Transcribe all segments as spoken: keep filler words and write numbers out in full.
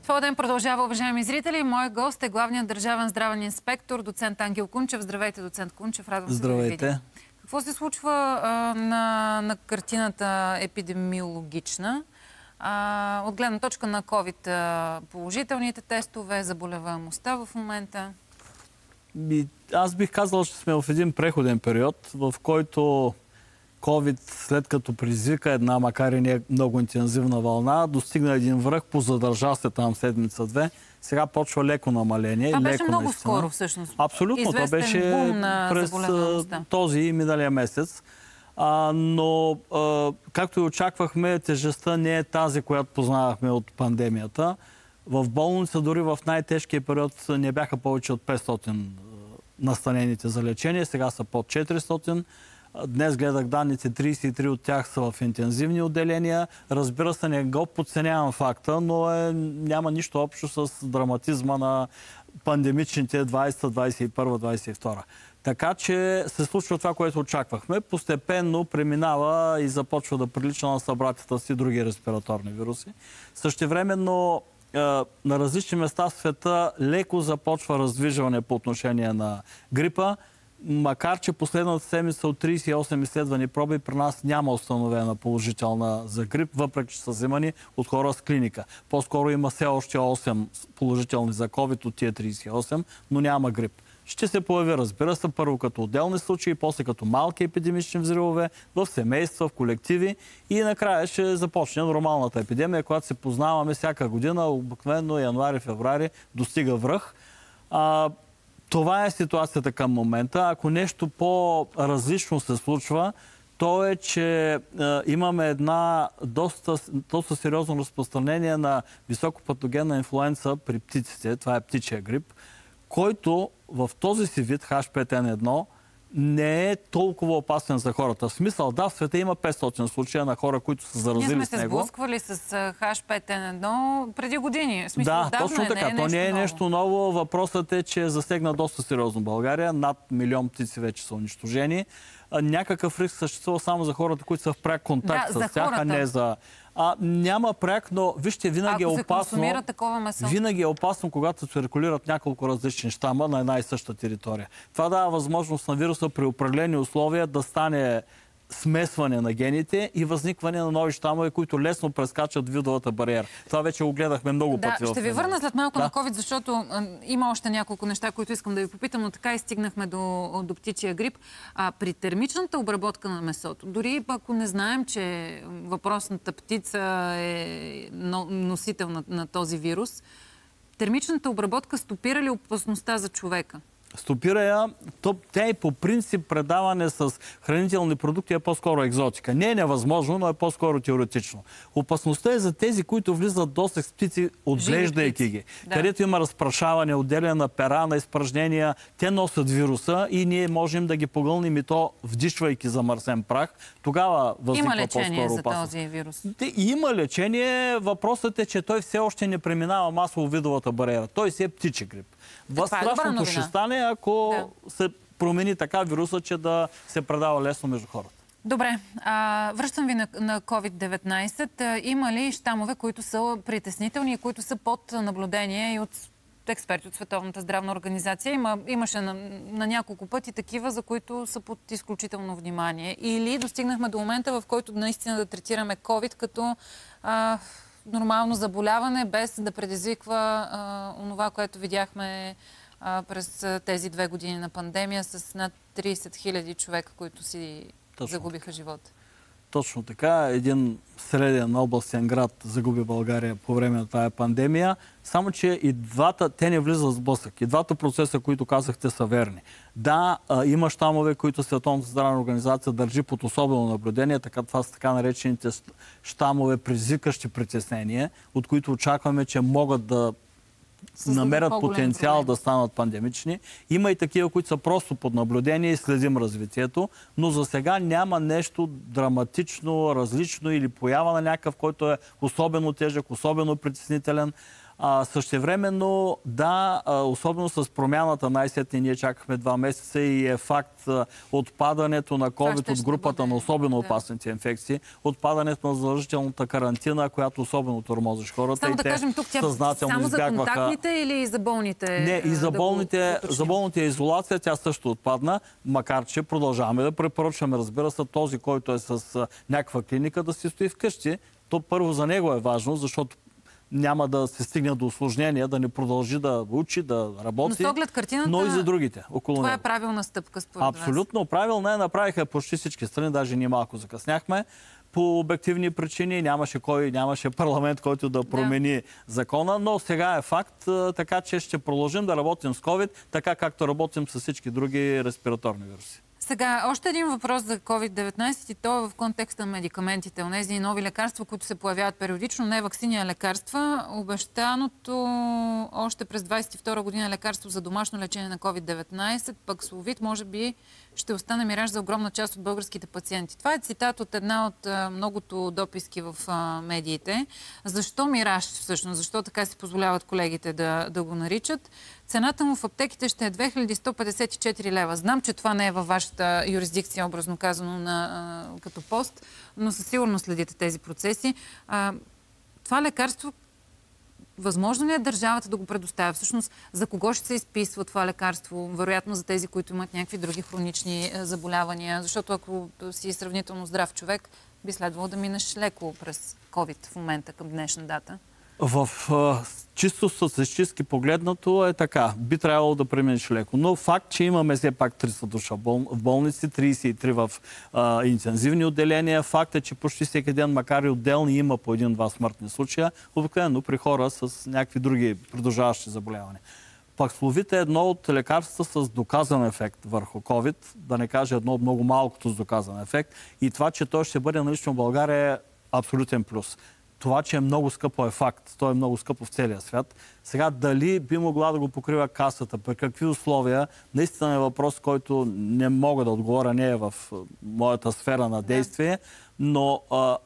Това ден продължава, уважаеми зрители. Мой гост е главният държавен здравен инспектор, доцент Ангел Кунчев. Здравейте, доцент Кунчев. Радвам се да ви видя. Какво се случва а, на, на картината епидемиологична? А, от гледна точка на ковид положителните тестове, заболеваемостта в момента? И, аз бих казал, че сме в един преходен период, в който ковид, след като предизвика една, макар и не много интензивна вълна, достигна един връх, позадържа се там седмица-две. Сега почва леко намаление. Това беше леко, много наистина. скоро, всъщност. Абсолютно. Това беше през този и миналия месец. А, но, а, както и очаквахме, тежестта не е тази, която познавахме от пандемията. В болница, дори в най-тежкия период, не бяха повече от петстотин настанените за лечение. Сега са под четиристотин. Днес гледах данните, тридесет и три от тях са в интензивни отделения. Разбира се, не го подценявам факта, но е, няма нищо общо с драматизма на пандемичните двадесета, двадесет и първа, двадесет и втора. Така че се случва това, което очаквахме. Постепенно преминава и започва да прилича на събратята си други респираторни вируси. Същевременно е, на различни места в света леко започва раздвижване по отношение на грипа. Макар че последната седмица от тридесет и осем изследвани проби при нас няма установена положителна за грип, въпреки че са вземани от хора с клиника. По-скоро има все още осем положителни за ковид от тия тридесет и осем, но няма грип. Ще се появи, разбира се, първо като отделни случаи, после като малки епидемични взривове, в семейства, в колективи и накрая ще започне нормалната епидемия, която се познаваме всяка година, обикновено януари-февруари достига връх. А, Това е ситуацията към момента. Ако нещо по-различно се случва, то е, че е, имаме една доста, доста сериозно разпространение на високопатогенна инфлуенца при птиците. Това е птичия грип, който в този си вид Ейч пет ен едно не е толкова опасен за хората. В смисъл, да, в света има петстотин случая на хора, които са заразили с него. Ние сме се сблъсквали с Ейч пет ен едно преди години. В смисъл, да, точно е, така. Не е То не е нещо нещо ново. Въпросът е, че засегна доста сериозно България. Над милион птици вече са унищожени. Някакъв риск съществува само за хората, които са в пряк контакт да, с тях, хората. а не за... А, няма пряк, но вижте, винаги Ако е опасно. такова месо. Винаги е опасно, когато се циркулират няколко различни щама на една и съща територия. Това дава възможност на вируса при определени условия да стане смесване на гените и възникване на нови щамове, които лесно прескачат видовата бариера. Това вече го гледахме много да, пъти. Ще ви върна след малко да. на ковид, защото а, има още няколко неща, които искам да ви попитам, но така и стигнахме до, до птичия грип. А, при термичната обработка на месото, дори ако не знаем, че въпросната птица е носител на, на този вирус, термичната обработка стопира ли опасността за човека? Стопира я, то, тя и по принцип предаване с хранителни продукти е по-скоро екзотика. Не е невъзможно, но е по-скоро теоретично. Опасността е за тези, които влизат досег с птици, отглеждайки ги. Да. Където има разпрашаване, отделяне на пера, на изпражнения, те носят вируса и ние можем да ги погълним и то вдишвайки замърсен прах. Тогава възниква по-скоро опасност. Има лечение за този вирус? Има лечение. Въпросът е, че той все още не преминава масово видовата бариера. Той си е птичи грип. Страшното ще стане, ако да. се промени така вируса, че да се предава лесно между хората. Добре. А, връщам ви на, на ковид деветнайсет. Има ли щамове, които са притеснителни и които са под наблюдение и от експерти от Световната здравна организация? Има, имаше на, на няколко пъти такива, за които са под изключително внимание. Или достигнахме до момента, в който наистина да третираме ковид като а, нормално заболяване, без да предизвиква а, онова, което видяхме а, през тези две години на пандемия с над тридесет хиляди човека, които си Точно. загубиха живота. Точно така. Един среден областен град загуби България по време на тази пандемия. Само, че и двата, те не влизат в сблъсък. И двата процеса, които казахте, са верни. Да, а, има щамове, които Световната здравна организация държи под особено наблюдение. Така, това са така наречените щамове, предизвикащи притеснение, от които очакваме, че могат да намерят потенциал проблем. да станат пандемични. Има и такива, които са просто под наблюдение и следим развитието, но за сега няма нещо драматично, различно или поява на някакъв, който е особено тежък, особено притеснителен. А, същевременно, да, особено с промяната, най-сетне ние чакахме два месеца и е факт отпадането на ковид от групата бъде, на особено да. опасните инфекции, отпадането на задължителната карантина, която особено тормозиш хората. Само и да те кажем тук, тя съзнателно само избягваха... за контактните или и за болните? Не, и за да болните, за болните изолация тя също отпадна, макар че продължаваме да препоръчваме, разбира се, този, който е с някаква клиника, да си стои вкъщи. То първо за него е важно, защото няма да се стигне до усложнения, да не продължи да учи, да работи, но, с оглед картината, но и за другите около това него. е правилна стъпка според вас? Абсолютно правилна е. Направиха почти всички страни, даже ние малко закъсняхме. По обективни причини нямаше кой, нямаше парламент, който да промени да. закона, но сега е факт, така че ще продължим да работим с ковид, така както работим с всички други респираторни вируси. Сега, още един въпрос за ковид деветнайсет и то е в контекста на медикаментите. Онези нови лекарства, които се появяват периодично, не ваксини, а лекарства. Обещаното още през двайсет и втора година лекарство за домашно лечение на ковид деветнайсет, Паксловид, може би ще остане мираж за огромна част от българските пациенти. Това е цитат от една от многото дописки в медиите. Защо мираж всъщност? Защо така си позволяват колегите да, да го наричат? Цената му в аптеките ще е две хиляди сто петдесет и четири лева. Знам, че това не е във вашата юрисдикция, образно казано, на, а, като пост, но със сигурност следите тези процеси. А, това лекарство, възможно ли е държавата да го предоставя? Всъщност, за кого ще се изписва това лекарство? Вероятно за тези, които имат някакви други хронични заболявания. Защото ако си сравнително здрав човек, би следвало да минеш леко през ковид в момента към днешна дата. В а, чисто статистически погледнато е така. Би трябвало да преминеш леко. Но факт, че имаме все пак триста душа в болници, трийсет и три в а, интензивни отделения. Факт е, че почти всеки ден, макар и отделни, има по един-два смъртни случая, обикновено при хора с някакви други продължаващи заболявания. Паксловид е едно от лекарствата с доказан ефект върху ковид, да не кажа едно от много малкото с доказан ефект. И това, че той ще бъде налично в България, е абсолютен плюс. Това, че е много скъпо, е факт. Той е много скъпо в целия свят. Сега, дали би могла да го покрива касата, при какви условия, наистина е въпрос, който не мога да отговоря, не е в моята сфера на действие, но а,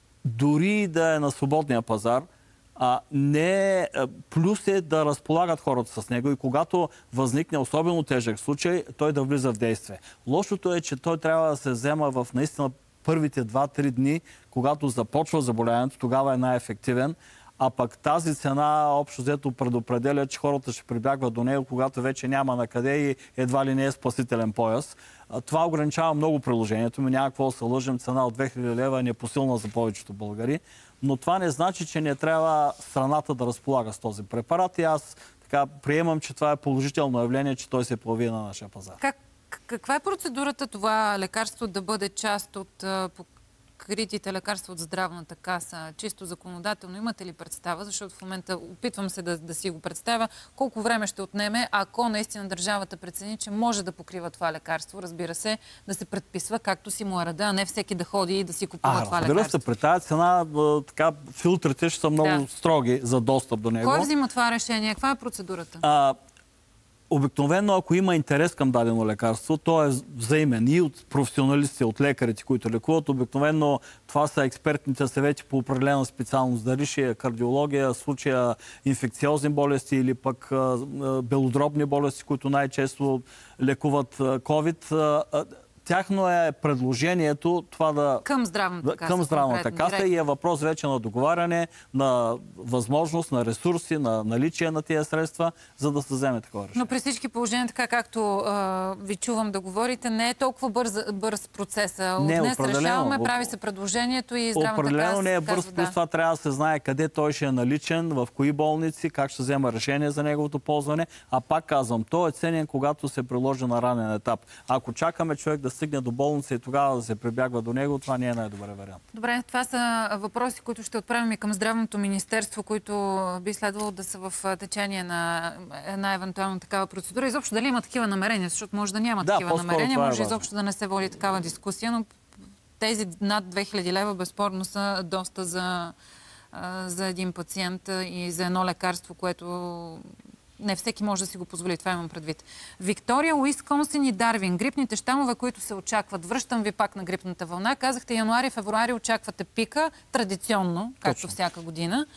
дори да е на свободния пазар, а, не е, плюс е да разполагат хората с него и когато възникне особено тежък случай, той да влиза в действие. Лошото е, че той трябва да се взема в наистина първите два-три дни, когато започва заболяването, тогава е най-ефективен. А пък тази цена общо взето предопределя, че хората ще прибягват до него, когато вече няма на къде и едва ли не е спасителен пояс. Това ограничава много приложението ми. Няма какво да се лъжим, цена от две хиляди лева е непосилна за повечето българи. Но това не значи, че не трябва страната да разполага с този препарат. И аз така приемам, че това е положително явление, че той се появи на нашия пазар. Как? Каква е процедурата това лекарство да бъде част от покритите лекарства от здравната каса? Чисто законодателно имате ли представа? Защото в момента опитвам се да, да си го представя. Колко време ще отнеме, ако наистина държавата прецени, че може да покрива това лекарство? Разбира се, да се предписва както си му е реда, а не всеки да ходи и да си купува а, това лекарство. Разбира се, при тази цена така, филтрите ще са много да. строги за достъп до него. Кой взима това решение? Каква е процедурата? А, Обикновено, ако има интерес към дадено лекарство, то е взаимен и от професионалисти, от лекарите, които лекуват. Обикновено това са експертните съвети по определена специалност, дали ще е кардиология, случая инфекциозни болести или пък белодробни болести, които най-често лекуват ковид. Тяхно е предложението това да... Към здравната каса. Към здравната каса и е въпрос вече на договаряне, на възможност, на ресурси, на наличие на тия средства, за да се вземе такова решение. Но при всички положения, така както а, ви чувам да говорите, не е толкова бърз, бърз процеса. От не, днес решаваме, прави се предложението и здравната каса. Определено не е бърз, казва, плюс да. това трябва да се знае къде той ще е наличен, в кои болници, как ще взема решение за неговото ползване. А пак казвам, той е ценен, когато се приложи на ранен етап. Ако чакаме човек да стигне до болница и тогава да се прибягва до него, това не е най-добър вариант. Добре, това са въпроси, които ще отправим и към Здравното министерство, които би следвало да са в течение на една евентуална такава процедура. Изобщо дали има такива намерения, защото може да няма да, такива намерения, може е изобщо да не се води такава дискусия, но тези над две хиляди лева безспорно са доста за, за един пациент и за едно лекарство, което не всеки може да си го позволи. Това имам предвид. Виктория, Уисконсин и Дарвин. Грипните щамове, които се очакват. Връщам ви пак на грипната вълна. Казахте, януари, февруари очаквате пика, традиционно, както Точно. всяка година.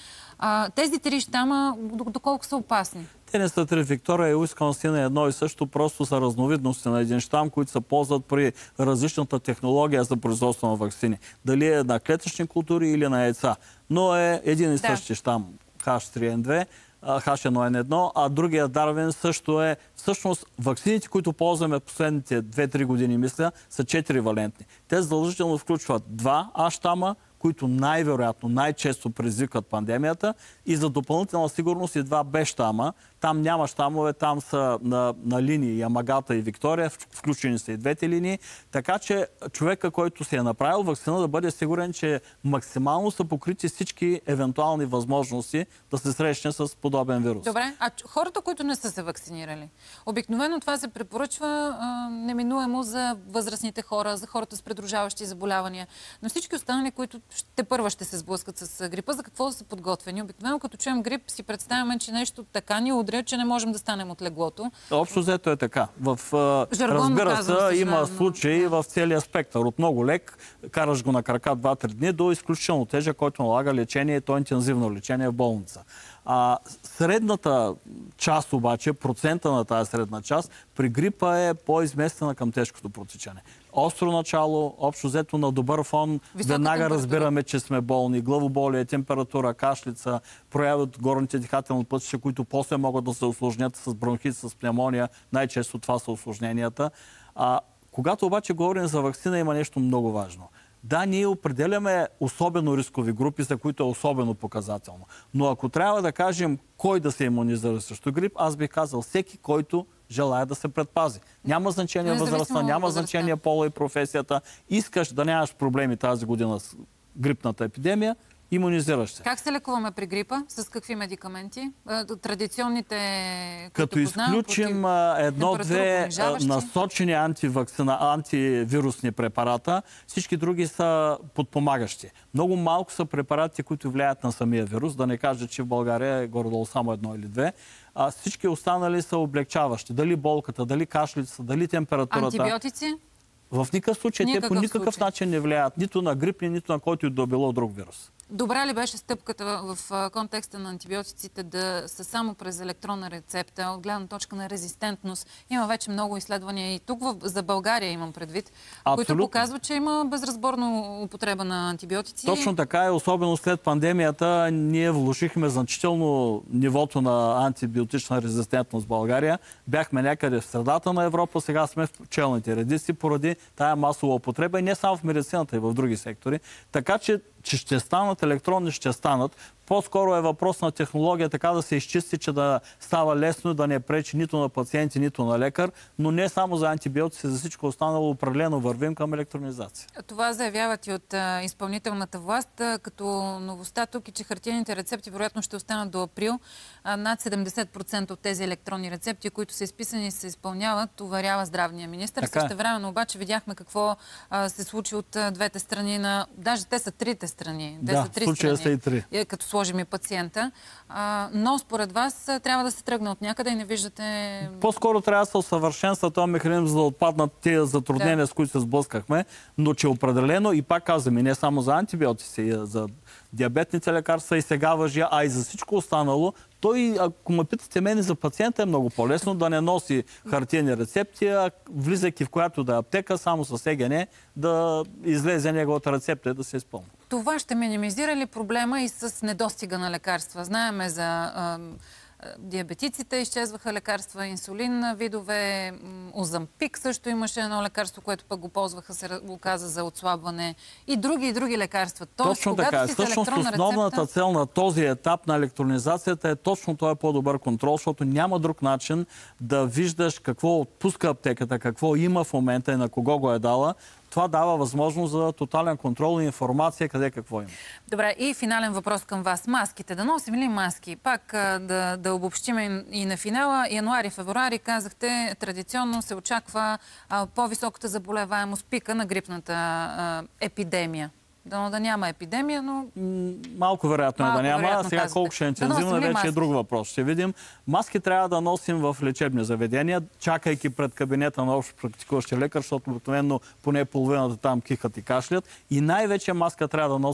А, тези три щама, доколко са опасни? Те не са три. Виктория и Уисконсин е едно и също, просто са разновидности на един щам, които се ползват при различната технология за производство на ваксини. Дали е на клетъчни култури или на яйца. Но е един и същи да. щам Х три Н две, Х едно Н едно, а другия Дарвин също е... Всъщност, ваксините, които ползваме последните две-три години, мисля, са четири валентни. Те задължително включват два А щама, които най-вероятно, най-често предизвикват пандемията, и за допълнителна сигурност и два Б щама. Там няма щамове, там са на, на линии Ямагата и Виктория, включени са и двете линии. Така че човека, който си е направил ваксина, да бъде сигурен, че максимално са покрити всички евентуални възможности да се срещне с подобен вирус. Добре, а хората, които не са се вакцинирали? Обикновено това се препоръчва а, неминуемо за възрастните хора, за хората с придружаващи заболявания. Но всички останали, които те първа ще се сблъскат с грипа, за какво да са подготвени? Обикновено, като чуем грип, си представяме, че нещо така ни удря, че не можем да станем от леглото. Общо взето е така. В, разбира се, има да, случаи но... в целия спектър. От много лек, караш го на крака два-три дни, до изключително тежък, който налага лечение, то интензивно лечение в болница. А средната част обаче, процента на тази средна част, при грипа е по-изместена към тежкото протичане. Остро начало, общо взето на добър фон, висока веднага разбираме, че сме болни. Главоболие, температура, кашлица, прояви от горните дихателни пътища, които после могат да се усложнят с бронхит, с пневмония. Най-често това са усложненията. А, когато обаче говорим за ваксина, има нещо много важно. Да, ние определяме особено рискови групи, за които е особено показателно. Но ако трябва да кажем кой да се имунизира срещу грип, аз бих казал всеки, който желая да се предпази. Няма значение възрастта, няма значение пола и професията. Искаш да нямаш проблеми тази година с грипната епидемия, имунизираш се. Как се лекуваме при грипа? С какви медикаменти? Традиционните... Като изключим едно-две насочени антивакцина, антивирусни препарата, всички други са подпомагащи. Много малко са препарати, които влияят на самия вирус. Да не кажа, че в България е горе-долу само едно или две. А всички останали са облегчаващи. Дали болката, дали кашлицата, дали температурата. Антибиотици? В никакъв случай никакъв те по никакъв случай. начин не влияят нито на грипни, нито на който и да било друг вирус. Добра ли беше стъпката в контекста на антибиотиците да са само през електронна рецепта, от гледна точка на резистентност? Има вече много изследвания и тук в, за България имам предвид, Абсолютно. които показват, че има безразборна употреба на антибиотици. Точно така е, особено след пандемията ние влошихме значително нивото на антибиотична резистентност в България. Бяхме някъде в средата на Европа, сега сме в челните редици поради тая масова употреба и не само в медицината, и в други сектори. Така че че ще станат електронни, ще станат. По-скоро е въпрос на технология, така да се изчисти, че да става лесно, да не пречи нито на пациенти, нито на лекар, но не само за антибиотици, за всичко останало определено вървим към електронизация. Това заявяват и от а, изпълнителната власт, а, като новостта тук и че хартиените рецепти вероятно ще останат до април. А, над седемдесет процента от тези електронни рецепти, които са изписани и се изпълняват, уверява здравния министър. Същевременно обаче видяхме какво а, се случи от а, двете страни на... Даже те са трите страни. Те да, са три в случая страни. са и три. Като сложим и пациента. А, но според вас трябва да се тръгне от някъде и не виждате... По-скоро трябва да се усъвършенства този механизъм, за да отпаднат тези затруднения, да. с които се сблъскахме, но че определено, и пак казвам, и не само за антибиотици, и за диабетните лекарства и сега важи, а и за всичко останало, той, ако ме питате мен, за пациента е много по-лесно да не носи хартиени рецепти, а влизайки в която да е аптека, само с Е Г Н, да излезе неговата рецепта и да се изпълни. Това ще минимизира ли проблема и с недостига на лекарства? Знаеме за а, диабетиците, изчезваха лекарства, инсулин видове, Озампик също имаше едно лекарство, което пък го ползваха, се оказа за отслабване и други и други лекарства. Тоест, точно така. Всъщност основната рецепта... цел на този етап на електронизацията е точно този по-добър контрол, защото няма друг начин да виждаш какво отпуска аптеката, какво има в момента и на кого го е дала. Това дава възможност за тотален контрол и информация къде какво има. Добре, и финален въпрос към вас. Маските. Да носим ли маски? Пак да, да обобщим и на финала. Януари-февруари, казахте, традиционно се очаква по-високата заболеваемост, пика на грипната а, епидемия. Дано да няма епидемия, но... Малко вероятно Малко е да няма. вероятно, сега казвате. колко ще е интензивно, да вече маски? Е друг въпрос. Ще видим. Маски трябва да носим в лечебни заведения, чакайки пред кабинета на общо практикуващия лекар, защото обикновено поне половината там кихат и кашлят. И най-вече маска трябва да носи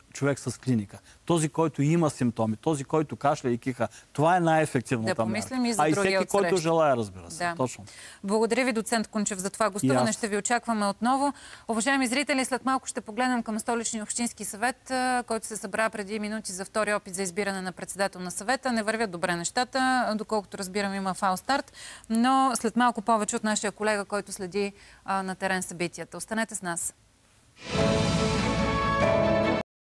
човек с клиника. Този, който има симптоми, този, който кашля и киха. Това е най-ефективната да помислим мярка. И за а и всеки, който желая, разбира се. Да. Точно. Благодаря ви, доцент Кунчев, за това гостуване. Ще ви очакваме отново. Уважаеми зрители, след малко ще погледнем към Столичния общински съвет, който се събра преди минути за втори опит за избиране на председател на съвета. Не вървят добре нещата, доколкото разбирам има фал старт, но след малко повече от нашия колега, който следи а, на терен събитията. Останете с нас.